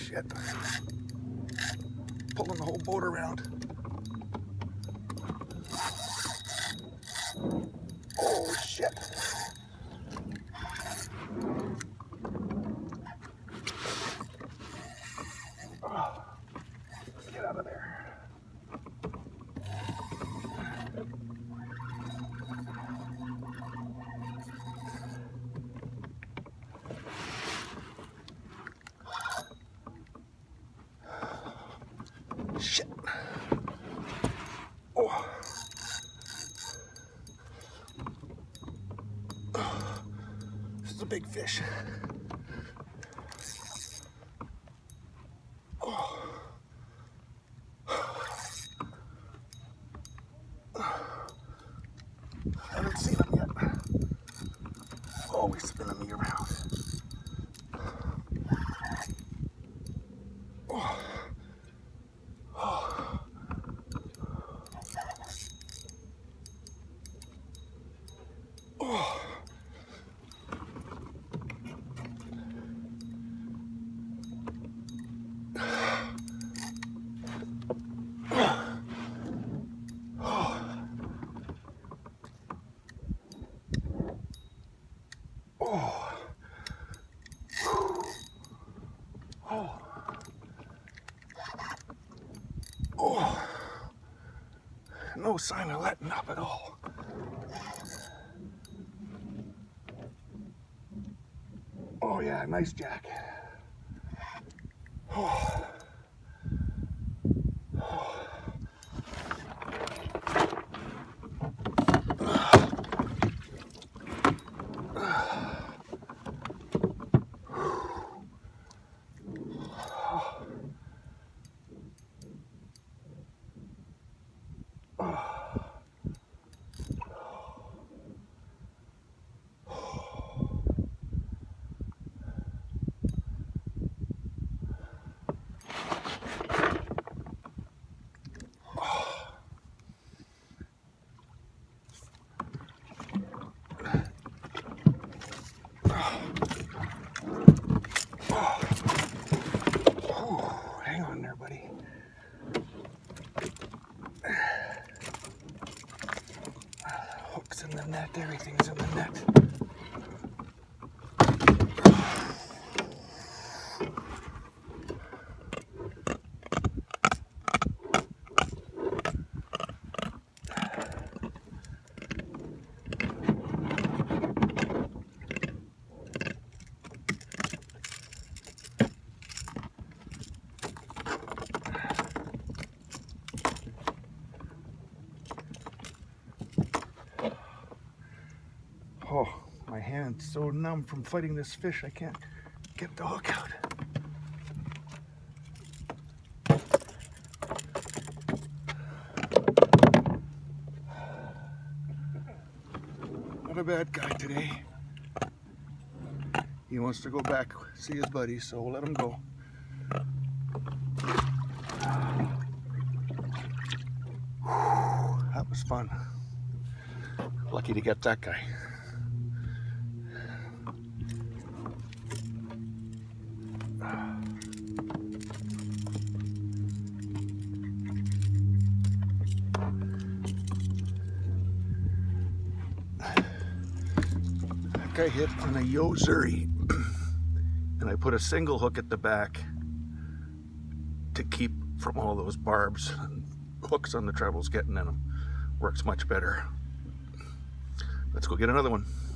shit. Pulling the whole boat around. Oh shit. Oh, get out of there. Shit. Oh. This is a big fish. Oh. I haven't seen him yet. Always spinning me around. Oh. Oh. Oh. Oh, no sign of letting up at all. Oh yeah, nice jack. Oh. Hang on there, buddy. Hook's in the net, everything's in the net. Oh, my hand's so numb from fighting this fish, I can't get the hook out. Not a bad guy today. He wants to go back, see his buddies, so we'll let him go. That was fun. Lucky to get that guy. I hit on a Yo-Zuri and I put a single hook at the back to keep from all those barbs and hooks on the trebles getting in them. Works much better. Let's go get another one.